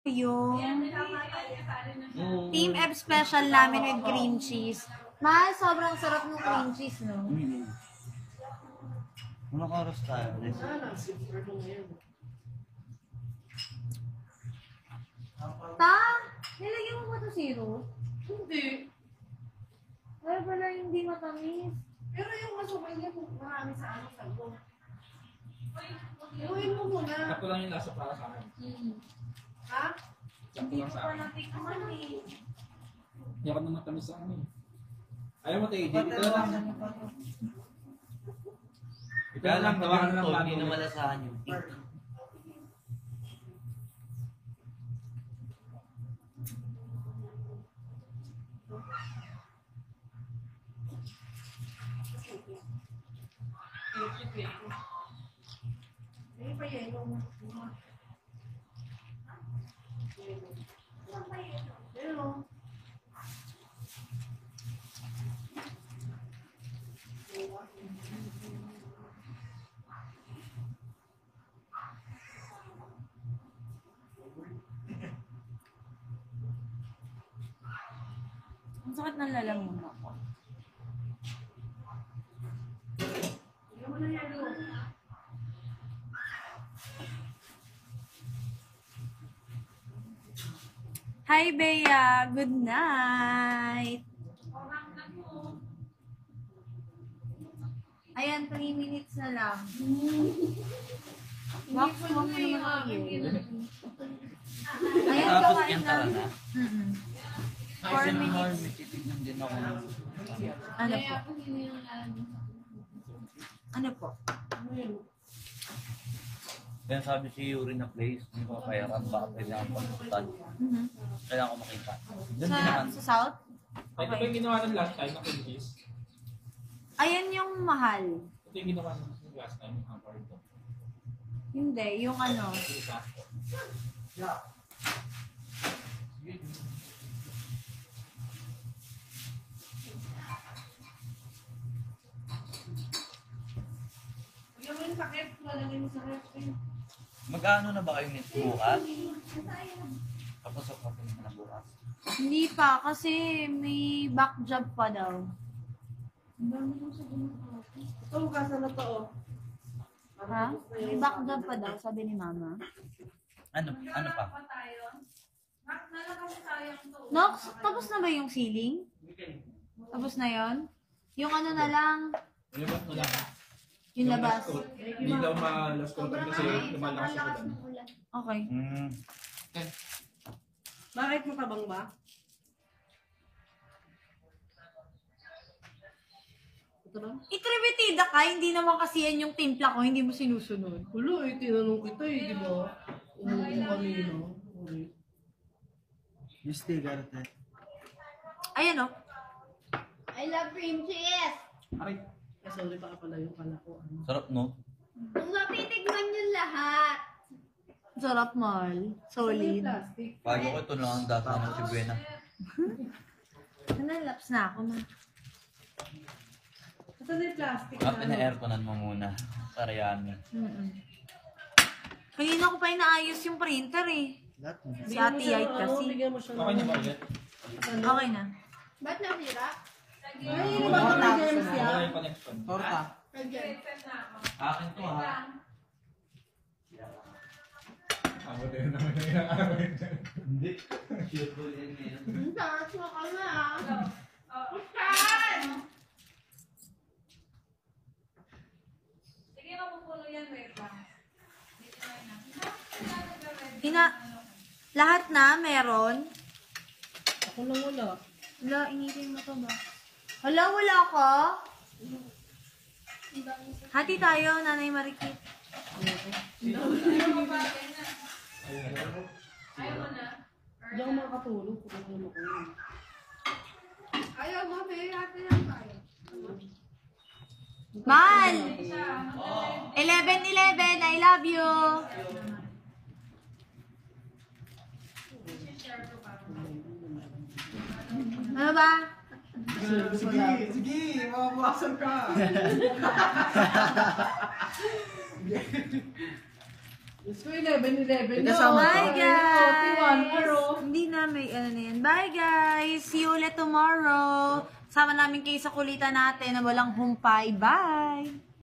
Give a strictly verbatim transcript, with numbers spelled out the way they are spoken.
yung Team E B S special namin with cream cheese. Mahal, sobrang sarap ng cream cheese, no? Mm. Ano oras tayo? Ta? Nilagyan mo ba ito zero? Hindi. Ay, pala hindi matamis. Pero yung masukay niya kung marami sa ano sa go. Iuhin mo muna. Sakto lang yung lasa para sa akin. Hmm. Ha? Sakto Hindi lang ko sa pa akin. natikman eh. Hindi ako na matamis sa ano eh. Ayaw mo tayo, dito lang. Ito Kaya lang, lang, tawakan na lang ito, bago. hindi na malasahan yung pink. Hindi pa yelo mo. Yelo. Ang sakit ng lalamunan ako. Bigyan mo na yelo. Hi, Bea. Good night. Ayan, three minutes na lang. Wax mo mo naman ang iyo. Ayan, Tapos gawain yan na. tara na. Mm-mm. Four Kasi minutes. more, may titignan din ako. Ano po? Ano po? Kaya sabi si Yuri na place, hindi ko kapayaran, baka pwede akong pagputan. Mhm. Kailangan ko makita. Doon din Sa, naman. sa South? Ito ba yung ginawa ng last time na cream cheese? Ayan yung mahal. Ito yung ginawa ng last time, yung hamper ito. Hindi, yung ano. Yung isa. Bigyan mo yung sakit. Lalagay mo sa ref. Mag-ano na ba kayo nito bukas? Tapos sa kapag na bukas. Hindi pa, kasi may back job pa daw. Ito, hugasan na to, oh. Ha? May back job pa daw, sabi ni Mama. Ano? Ano pa? Nox, tapos na ba yung ceiling? Tapos na yon? Yung ano na lang, Yung labas mo lang. yung labas. Hindi daw ma-last coating kasi lumalakas sa ulan. Okay. Hmm. Bakit matabang ba? Ito ba? Ikribitida ka, hindi naman kasi yan yung timpla ko, hindi mo sinusunod. Hulo eh, tinanong kita eh, di ba? Umuwi kanina. You still got it. Ayan o. I love cream cheese. Ay, Eh, sorry pa pala yung pala ko. Ano? Sarap, no? Kung mapitigman yung lahat. Sarap, Mal. Solid. Plastic. Bago ko ito lang ang data ng si Buena. Nanalaps na ako, Ma. Ito na yung plastic Ah, na. pina-airconan mo muna. Para yummy. Mm-mm. Kanina ko pa inaayos yung printer eh. Si Ate Yait kasi. Bigyan mo siya ng... okay na ba ulit? Okay na. Ba't nasira? Ay, hindi ba ito may gems Wala yan? yung connection. Torta. Again. Akin to, ha? Ah, wala yun naman yung inaawin. Hindi. Shoot ko yan ngayon. Ang sarap mo ka na ah. Sige, mapupuno yan, wait lang. Ina, lahat na meron. Ako lang wala. Wala, initin mo to ba? Hala, wala ka? Hati tayo, Nanay Marikit. Hindi ako makakatulog. Kung ano ko yun. Ayaw mo, may hati lang tayo. Mal! eleven eleven, I love you! Ano ba? Sige, sige, mabawasan ka. Let's go eleven eleven. Kasama Hi, guys! ano na yan. Bye guys! See you ulit tomorrow! Sama namin kayo sa kulitan natin na walang humpay. Bye!